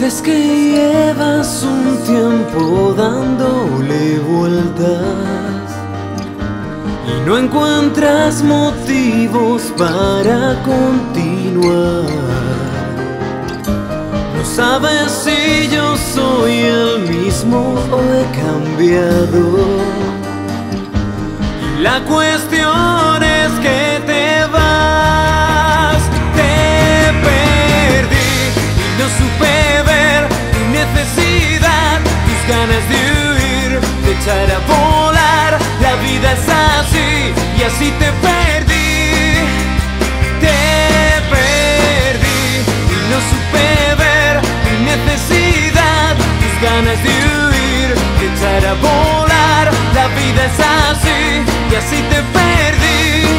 Sientes que llevas un tiempo dándole vueltas y no encuentras motivos para continuar. No sabes si yo soy el mismo o he cambiado. Y la cuestión es que te vas. Te perdí y no supe ver tu necesidad, tus ganas de huir, de echar a volar. La vida es así y así te perdí. Te perdí y no supe ver tu necesidad, tus ganas de huir, de echar a volar. La vida es así y así te perdí.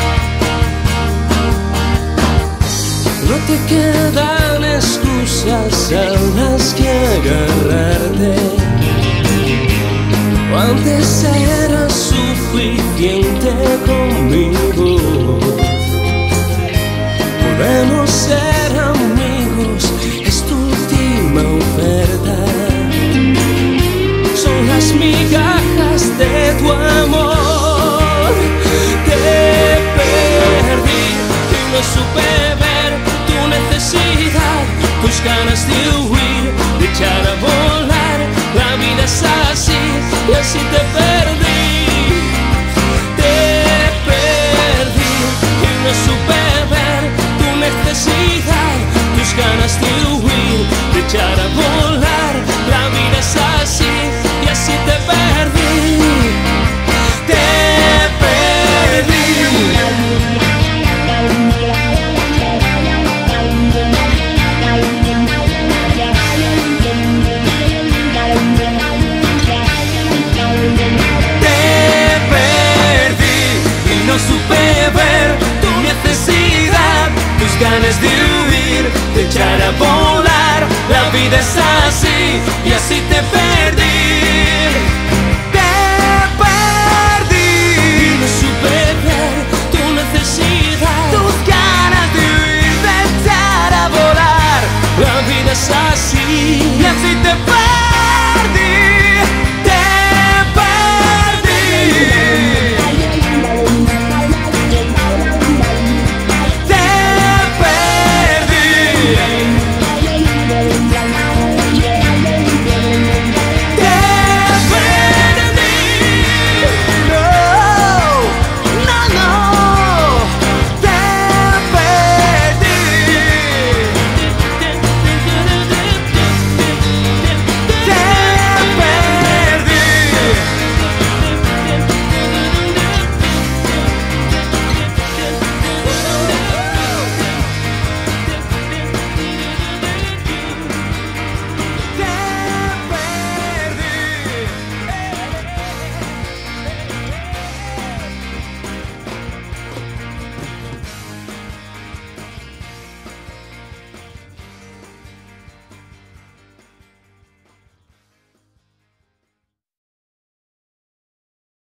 No te quedan excusas a las que agarrarte. Antes eras suficiente conmigo. Podemos ser amigos, es tu última oferta. Son las migajas de tu amor. Te perdí y no supe ver tu necesidad, tus ganas de huir, de echar a volar. La vida es así y así te perdí. Te perdí y no supe ver tu necesidad, tus ganas de huir, de echar a volar. La vida es así y así te perdí. Te perdí. No supe ver tu necesidad, tus ganas de huir, de echar a volar. La vida es así y así te perdí.